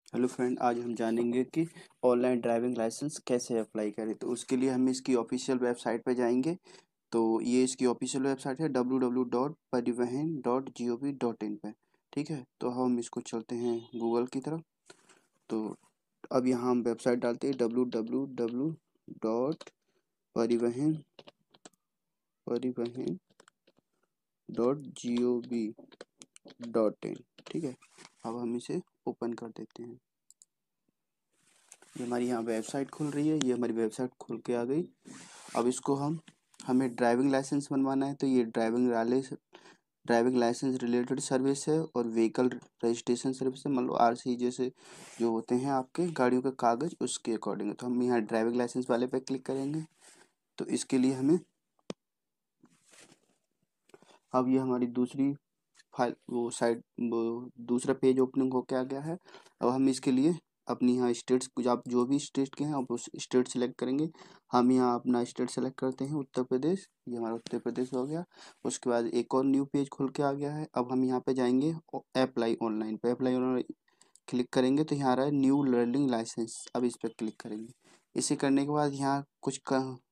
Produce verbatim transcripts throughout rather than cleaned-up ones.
Hello friend, आज हम जानेंगे कि ऑनलाइन ड्राइविंग लाइसेंस कैसे अप्लाई करें। तो उसके लिए हम इसकी ऑफिशियल वेबसाइट पर जाएंगे। तो ये इसकी ऑफिशियल वेबसाइट है W W W dot Parivahan dot G O V dot in पे। ठीक है, तो हम इसको चलते हैं गूगल की तरफ। तो अब यहाँ हम वेबसाइट डालते हैं W W W dot Parivahan Parivahan dot G O V dot in. ठीक है, अब हम इसे ओपन कर देते हैं। ये हमारी यहाँ वेबसाइट खुल रही है, ये हमारी वेबसाइट खुल के आ गई। अब इसको हम हमें ड्राइविंग लाइसेंस बनवाना है, तो ये driving licence driving licence related service है और व्हीकल रजिस्ट्रेशन सर्विस है। मतलब आर सी जैसे जो होते हैं आपके गाड़ियों के कागज, उसके अकॉर्डिंग। तो हम यहाँ ड्राइविंग लाइसेंस वाले पे क्लिक करेंगे। तो इसके लिए हमें अब ये हमारी दूसरी फाइल वो साइड वो दूसरा पेज ओपनिंग होके आ गया है। अब हम इसके लिए अपनी यहाँ स्टेट्स आप जो भी स्टेट के हैं आप उस स्टेट सेलेक्ट करेंगे। हम यहाँ अपना स्टेट सेलेक्ट करते हैं उत्तर प्रदेश। ये हमारा उत्तर प्रदेश हो गया। उसके बाद एक और न्यू पेज खुल के आ गया है। अब हम यहाँ पे जाएंगे अप्लाई ऑनलाइन पे। अप्लाई ऑनलाइन क्लिक करेंगे तो यहाँ आ रहा है न्यू लर्निंग लाइसेंस। अब इस पर क्लिक करेंगे। इसे करने के बाद यहाँ कुछ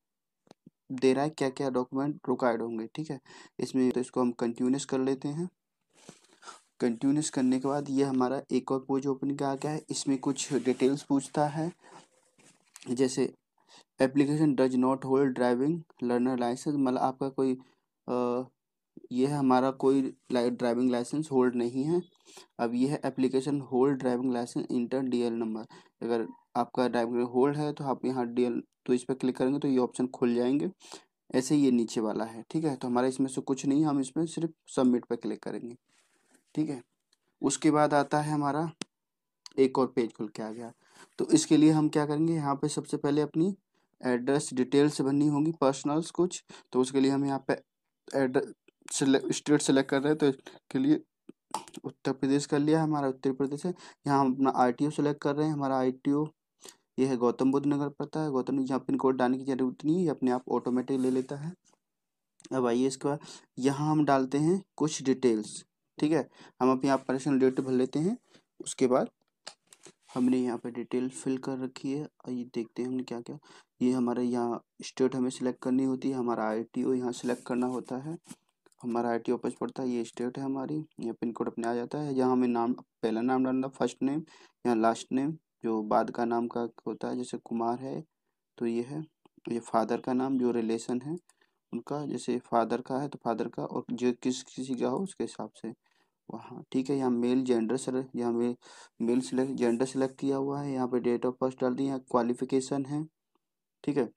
दे रहा है क्या क्या डॉक्यूमेंट रिक्वायर्ड होंगे। ठीक है, इसमें तो इसको हम कंटिन्यूस कर लेते हैं। कंटिन्यूस करने के बाद ये हमारा एक और पेज ओपन का आ गया है। इसमें कुछ डिटेल्स पूछता है, जैसे application does not hold driving learner licence. मतलब आपका कोई आ, ये है हमारा कोई ड्राइविंग लाइसेंस होल्ड नहीं है। अब ये है application hold driving licence enter D L number. अगर आपका ड्राइविंग होल्ड है तो आप यहाँ डी एल तो इस पर क्लिक करेंगे तो ये ऑप्शन खुल जाएंगे। ऐसे ही ये नीचे वाला है। ठीक है, तो हमारा इसमें से कुछ नहीं, हम इसमें सिर्फ सबमिट पे क्लिक करेंगे। ठीक है, उसके बाद आता है हमारा एक और पेज खुल के आ गया। तो इसके लिए हम क्या करेंगे, यहाँ पे सबसे पहले अपनी एड्रेस डिटेल्स भरनी होंगी, पर्सनल्स कुछ। तो उसके लिए हम यहाँ पे एड्रेस स्टेट सेलेक्ट कर रहे हैं, तो इसके लिए उत्तर प्रदेश कर लिया, हमारा उत्तर प्रदेश है। यहाँ हम अपना आर टी ओ सेलेक्ट कर रहे हैं। हमारा आई टी ओ ये है गौतम बुद्ध नगर पड़ता है। गौतम यहाँ पिन कोड डालने की जरूरत नहीं है, ये अपने आप ऑटोमेटिक ले लेता है। अब आइए इसके बाद यहाँ हम डालते हैं कुछ डिटेल्स। ठीक है, हम अपनी आप पर्सनल डिटेल भर लेते हैं। उसके बाद हमने यहाँ पे डिटेल फिल कर रखी है। आइए देखते हैं हमने क्या क्या। ये हमारे यहाँ स्टेट हमें सिलेक्ट करनी होती है, हमारा आई टी ओ यहाँ सिलेक्ट करना होता है। हमारा आई टी ओ ऑफिस पड़ता है, ये स्टेट है हमारी। ये पिन कोड अपने आ जाता है। यहाँ हमें नाम पहला नाम डालना, फर्स्ट नेम, यहाँ लास्ट नेम जो बाद का नाम का होता है। जैसे कुमार है तो ये है। ये फादर का नाम जो रिलेशन है उनका, जैसे फादर का है तो फादर का, और जो किस किसी का हो उसके हिसाब से वहाँ। ठीक है, यहाँ मेल जेंडर सर यहाँ मे मेल सिलेक्ट जेंडर सेलेक्ट किया हुआ है। यहाँ पे डेट ऑफ बर्थ डाल दी, यहाँ क्वालिफिकेशन है। ठीक है,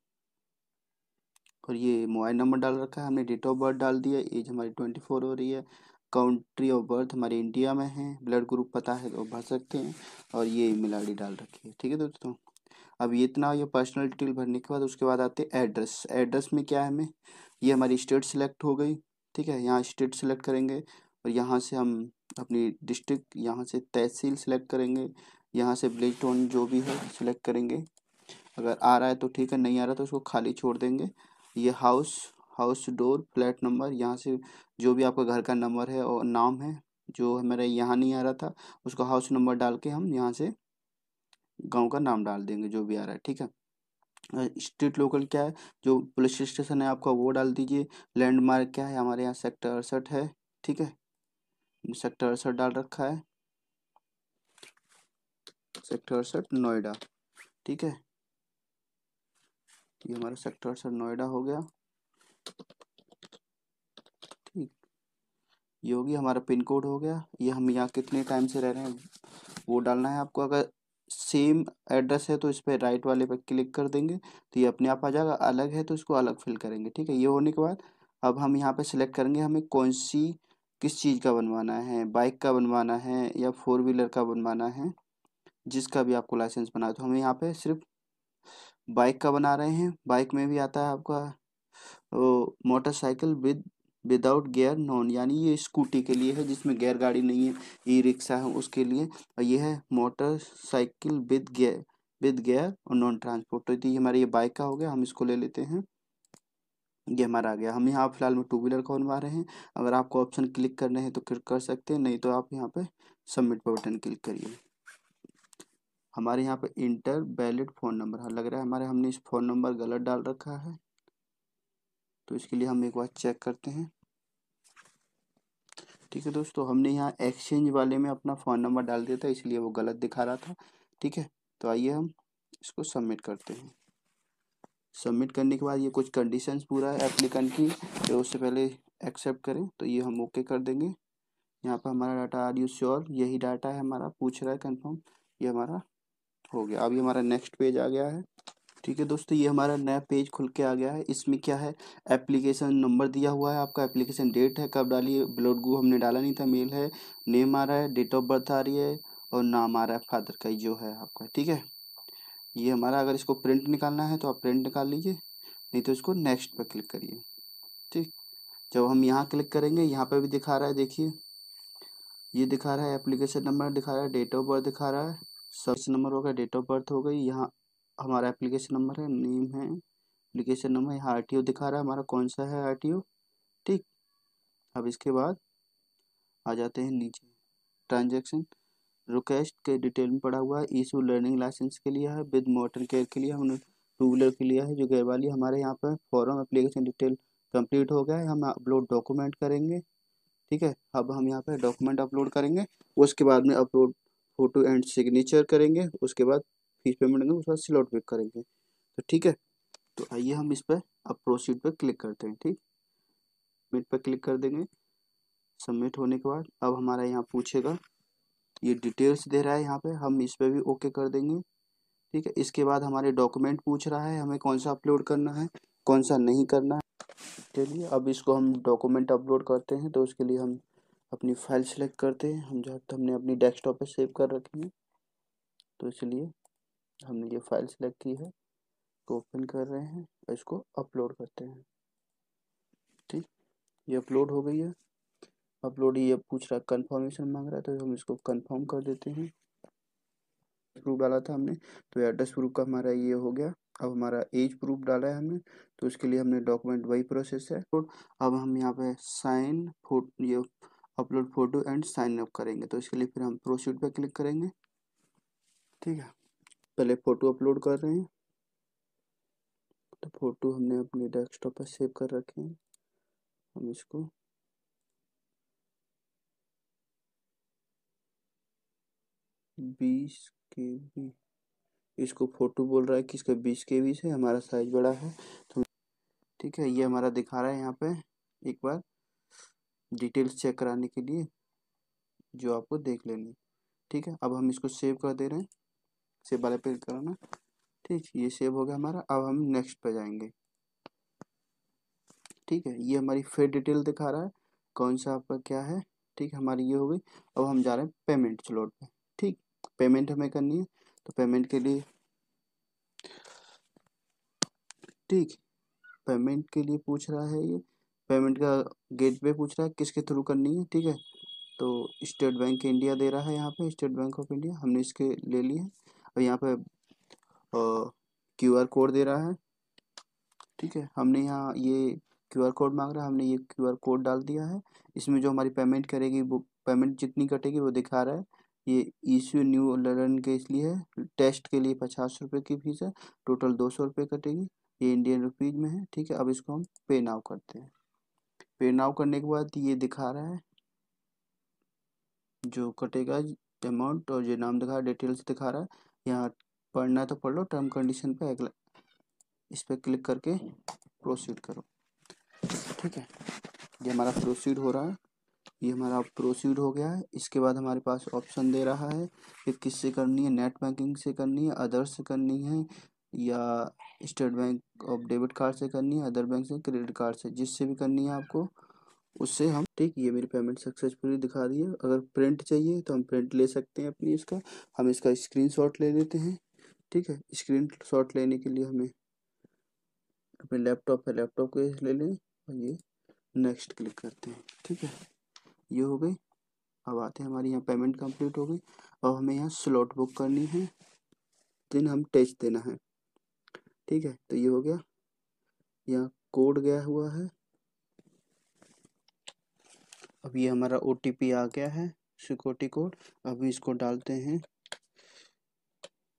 और ये मोबाइल नंबर डाल रखा है हमने, डेट ऑफ बर्थ डाल दिया, एज हमारी ट्वेंटी फोर हो रही है। कंट्री ऑफ बर्थ हमारी इंडिया में है, ब्लड ग्रुप पता है तो भर सकते हैं, और ये ईमेल आई डी डाल रखी है। ठीक है दोस्तों, अब ये इतना ये पर्सनल डिटेल भरने के बाद उसके बाद आते हैं एड्रेस। एड्रेस में क्या है हमें, ये हमारी स्टेट सेलेक्ट हो गई। ठीक है, यहाँ स्टेट सेलेक्ट करेंगे और यहाँ से हम अपनी डिस्ट्रिक्ट, यहाँ से तहसील सेलेक्ट करेंगे, यहाँ से विलेज टाउन जो भी है सिलेक्ट करेंगे। अगर आ रहा है तो ठीक है, नहीं आ रहा तो उसको खाली छोड़ देंगे। ये house house door flat number, यहाँ से जो भी आपका घर का नंबर है और नाम है, जो मेरा यहाँ नहीं आ रहा था उसको हाउस नंबर डाल के हम यहाँ से गांव का नाम डाल देंगे जो भी आ रहा है। ठीक है, स्ट्रीट लोकल क्या है, जो पुलिस स्टेशन है आपका वो डाल दीजिए। लैंडमार्क क्या है, हमारे यहाँ सेक्टर अड़सठ है। ठीक है, सेक्टर अड़सठ डाल रखा है, सेक्टर अड़सठ नोएडा। ठीक है, ये हमारा सेक्टर अड़सठ नोएडा हो गया। ठीक, ये होगी हमारा पिन कोड हो गया। ये हम यहाँ कितने टाइम से रह रहे हैं वो डालना है आपको। अगर सेम एड्रेस है तो इस पर राइट वाले पे क्लिक कर देंगे तो ये अपने आप आ जाएगा। अलग है तो इसको अलग फिल करेंगे। ठीक है, ये होने के बाद अब हम यहाँ पे सिलेक्ट करेंगे हमें कौन सी किस चीज़ का बनवाना है, बाइक का बनवाना है या फोर व्हीलर का बनवाना है। जिसका भी आपको लाइसेंस बना है, तो हम यहाँ पे सिर्फ बाइक का बना रहे हैं। बाइक में भी आता है आपका motorcycle with without gear non, यानी ये स्कूटी के लिए है जिसमें गियर गाड़ी नहीं है, ई रिक्शा है उसके लिए। और ये है motorcycle with gear with gear और नॉन ट्रांसपोर्ट। तो ये हमारा ये बाइक का हो गया, हम इसको ले लेते हैं। ये हमारा आ गया। हम यहाँ फिलहाल में टू व्हीलर का बनवा रहे हैं। अगर आपको ऑप्शन क्लिक करने हैं तो क्लिक कर सकते हैं, नहीं तो आप यहाँ पे सबमिट पर बटन क्लिक करिए। हमारे यहाँ पे इंटर वैलिड फ़ोन नंबर, हाँ लग रहा है हमारे हमने इस फ़ोन नंबर गलत डाल रखा है, तो इसके लिए हम एक बार चेक करते हैं। ठीक है दोस्तों, हमने यहाँ एक्सचेंज वाले में अपना फ़ोन नंबर डाल दिया था, इसलिए वो गलत दिखा रहा था। ठीक है, तो आइए हम इसको सबमिट करते हैं। सबमिट करने के बाद ये कुछ कंडीशंस पूरा है एप्लीकेंट की, तो उससे पहले एक्सेप्ट करें, तो ये हम ओके कर देंगे। यहाँ पर हमारा डाटा आर यू श्योर, यही डाटा है हमारा, पूछ रहा है कंफर्म, ये हमारा हो गया। अभी हमारा नेक्स्ट पेज आ गया है। ठीक है दोस्तों, ये हमारा नया पेज खुल के आ गया है। इसमें क्या है, एप्लीकेशन नंबर दिया हुआ है आपका, एप्लीकेशन डेट है कब डाली है, ब्लड ग्रुप हमने डाला नहीं था, मेल है, नेम आ रहा है, डेट ऑफ बर्थ आ रही है, और नाम आ रहा है फादर का जो है आपका। ठीक है, ये हमारा, अगर इसको प्रिंट निकालना है तो आप प्रिंट निकाल लीजिए, नहीं तो इसको नेक्स्ट पर क्लिक करिए। ठीक, जब हम यहाँ क्लिक करेंगे, यहाँ पर भी दिखा रहा है, देखिए ये दिखा रहा है एप्लीकेशन नंबर दिखा रहा है, डेट ऑफ बर्थ दिखा रहा है, सर्च नंबर हो गया, डेट ऑफ बर्थ हो गई, यहाँ हमारा एप्लीकेशन नंबर है, नेम है, एप्लीकेशन नंबर, यहाँ आरटीओ दिखा रहा है हमारा कौन सा है आरटीओ। ठीक, अब इसके बाद आ जाते हैं नीचे, ट्रांजैक्शन रिक्वेस्ट के डिटेल में पड़ा हुआ है, इशू लर्निंग लाइसेंस के लिए है, विद मोटर केयर के लिए, हमने टू व्हीलर के लिए है जो गैर वाली। हमारे यहाँ पर फॉर्म एप्लीकेशन डिटेल कंप्लीट हो गया है, हम अपलोड डॉक्यूमेंट करेंगे। ठीक है, अब हम यहाँ पे डॉक्यूमेंट अपलोड करेंगे, उसके बाद में अपलोड फोटो एंड सिग्नेचर करेंगे, उसके बाद फीस पेमेंट करेंगे, उसके बाद स्लॉट पिक करेंगे। तो ठीक है, तो आइए हम इस पर अब प्रोसीड पर क्लिक करते हैं। ठीक, सबमिट पर क्लिक कर देंगे। सबमिट होने के बाद अब हमारा यहाँ पूछेगा, ये डिटेल्स दे रहा है यहाँ पे, हम इस पर भी ओके कर देंगे। ठीक है, इसके बाद हमारे डॉक्यूमेंट पूछ रहा है हमें कौन सा अपलोड करना है, कौन सा नहीं करना है। चलिए अब इसको हम डॉक्यूमेंट अपलोड करते हैं, तो उसके लिए हम अपनी फाइल सेलेक्ट करते हैं, हम जो हमने अपनी डेस्कटॉप पे सेव कर रखी है, तो इसलिए हमने ये फाइल सेलेक्ट की है, तो ओपन कर रहे हैं और इसको अपलोड करते हैं। ठीक, ये अपलोड हो गई है। अपलोड ये पूछ रहा है, कंफर्मेशन मांग रहा है, तो हम इसको कंफर्म कर देते हैं। प्रूफ डाला था हमने, तो एड्रेस प्रूफ का हमारा ये हो गया। अब हमारा एज प्रूफ डाला है हमने, तो उसके लिए हमने डॉक्यूमेंट वही प्रोसेस है। अब हम यहाँ पे साइन फोटो, ये upload photo and sign up करेंगे, तो इसके लिए फिर हम प्रोसीड पे क्लिक करेंगे। ठीक है, पहले फ़ोटो अपलोड कर रहे हैं, तो फ़ोटो हमने अपने डेस्कटॉप पर सेव कर रखे हैं, हम इसको बीस के बी, इसको फ़ोटो बोल रहा है कि इसका बीस के बी से, हमारा साइज बड़ा है तो ठीक है, ये हमारा दिखा रहा है यहाँ पे, एक बार डिटेल्स चेक कराने के लिए जो आपको देख लेनी। ठीक है, अब हम इसको सेव कर दे रहे हैं, सेव वाले पे कराना। ठीक, ये सेव हो गया हमारा। अब हम नेक्स्ट पे जाएंगे। ठीक है, ये हमारी फिर डिटेल दिखा रहा है कौन सा आपका क्या है। ठीक है, हमारी ये हो गई। अब हम जा रहे हैं पेमेंट स्लॉट पे। ठीक, पेमेंट हमें करनी है, तो पेमेंट के लिए, ठीक, पेमेंट के लिए पूछ रहा है ये, पेमेंट का गेटवे पूछ रहा है किसके थ्रू करनी है। ठीक है, तो स्टेट बैंक इंडिया दे रहा है यहाँ पे, स्टेट बैंक ऑफ इंडिया, हमने इसके ले लिए और यहाँ पे क्यू आर कोड दे रहा है। ठीक है, हमने यहाँ ये क्यूआर कोड मांग रहा है, हमने ये क्यूआर कोड डाल दिया है। इसमें जो हमारी पेमेंट करेगी वो पेमेंट जितनी कटेगी वो दिखा रहा है। ये इश्यू न्यू लर्न के इसलिए है, टेस्ट के लिए पचास रुपये की फीस है, टोटल दो सौ रुपये कटेगी, ये इंडियन रुपीज में है। ठीक है, अब इसको हम पे नाउ करते हैं। पे नाउ करने के बाद ये दिखा रहा है जो कटेगा अमाउंट, और जो नाम दिखा रहा है डिटेल्स दिखा रहा है। यहाँ पढ़ना है तो पढ़ लो, टर्म कंडीशन पे अगला इस पर क्लिक करके प्रोसीड करो। ठीक है, ये हमारा प्रोसीड हो रहा है, ये हमारा प्रोसीड हो गया है। इसके बाद हमारे पास ऑप्शन दे रहा है कि किससे करनी है, नेट बैंकिंग से करनी है, अदर्स से करनी है, या State Bank of debit card से करनी है, अदर बैंक से, क्रेडिट कार्ड से, जिससे भी करनी है आपको उससे हम। ठीक, ये मेरी पेमेंट सक्सेसफुली दिखा रही है। अगर प्रिंट चाहिए तो हम प्रिंट ले सकते हैं अपनी, इसका हम इसका स्क्रीनशॉट ले लेते हैं। ठीक है, स्क्रीनशॉट लेने के लिए हमें अपने लैपटॉप पे लैपटॉप को ले लें और ये नेक्स्ट क्लिक करते हैं। ठीक है, ये हो गई। अब आते हैं, हमारी यहाँ पेमेंट कंप्लीट हो गई। अब हमें यहाँ स्लॉट बुक करनी है, दिन हम टेस्ट देना है। ठीक है, तो ये हो गया, यहाँ कोड गया हुआ है। अब ये हमारा ओटीपी आ गया है, सिक्योरिटी कोड। अब इसको डालते हैं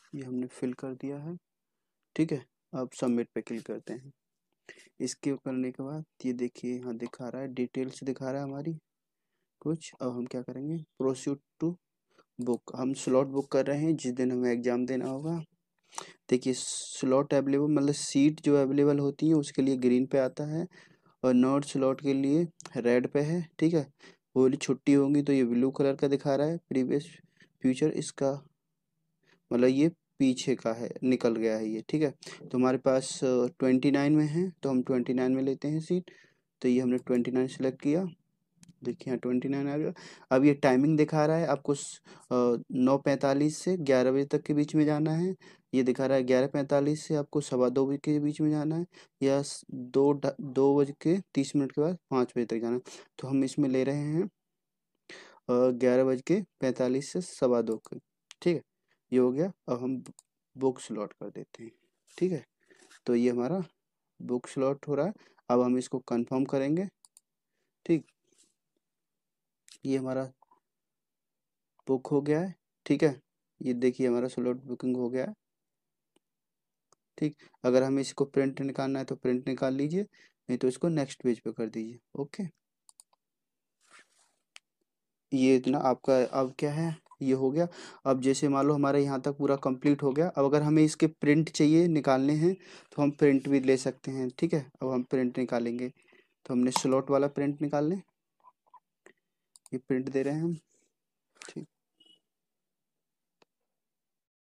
ये हमने फिल कर दिया है, ठीक है। अब सबमिट पे क्लिक करते हैं। इसके करने के बाद ये देखिए यहाँ दिखा रहा है, डिटेल्स दिखा रहा है हमारी कुछ। अब हम क्या करेंगे, प्रोसीड टू बुक। हम स्लॉट बुक कर रहे हैं जिस दिन हमें एग्ज़ाम देना होगा। देखिए स्लॉट अवेलेबल मतलब सीट जो अवेलेबल होती है उसके लिए ग्रीन पे आता है, और नॉट स्लॉट के लिए रेड पे है, ठीक है। वो वाली छुट्टी होंगी तो ये ब्लू कलर का दिखा रहा है, प्रीवियस फ्यूचर इसका मतलब ये पीछे का है, निकल गया है ये, ठीक है। तो हमारे पास ट्वेंटी नाइन में है तो हम ट्वेंटी नाइन में लेते हैं सीट। तो ये हमने ट्वेंटी नाइन सेलेक्ट किया, देखिए यहाँ ट्वेंटी नाइन आ गया। अब ये टाइमिंग दिखा रहा है आपको नौ पैंतालीस से ग्यारह बजे तक के बीच में जाना है। ये दिखा रहा है ग्यारह पैंतालीस से आपको सवा दो बजे के बीच में जाना है, या स- दो ढ- दो बज के तीस मिनट के बाद पाँच बजे तक जाना है। तो हम इसमें ले रहे हैं ग्यारह बज के पैंतालीस से सवा दो के, ठीक है। ये हो गया। अब हम बुक स्लॉट कर देते हैं, ठीक है। तो ये हमारा बुक स्लॉट हो रहा है। अब हम इसको कंफर्म करेंगे, ठीक। ये हमारा बुक हो गया है, ठीक है। ये देखिए हमारा स्लॉट बुकिंग हो गया है, ठीक। अगर हमें इसको प्रिंट निकालना है तो प्रिंट निकाल लीजिए, नहीं तो इसको नेक्स्ट पेज पे कर दीजिए। ओके, ये इतना आपका अब क्या है, ये हो गया। अब जैसे मान लो हमारा यहाँ तक पूरा कंप्लीट हो गया। अब अगर हमें इसके प्रिंट चाहिए निकालने हैं तो हम प्रिंट भी ले सकते हैं, ठीक है। अब हम प्रिंट निकालेंगे, तो हमने स्लॉट वाला प्रिंट निकाल लें, ये प्रिंट दे रहे हैं हम,